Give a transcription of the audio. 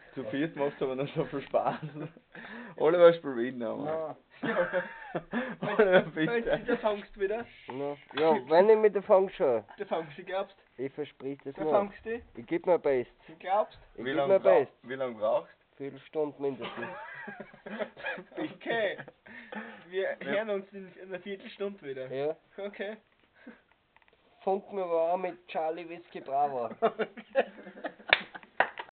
Zu viert macht aber noch so viel Spaß. Oliver spielt wieder. Ja. Oliver, Wenn du bitte. fangst wieder, Na, ja, wenn ich mit der Fang schon. du fangst, du glaubst, Ich versprich das du nur. fangst du, Ich geb mir Best. du glaubst, Ich Wie geb lange mir Best. brauchst Viertelstunde mindestens. okay, wir hören uns in einer Viertelstunde wieder, Ja. okay. Funken wir aber auch mit Charlie Whisky Bravo.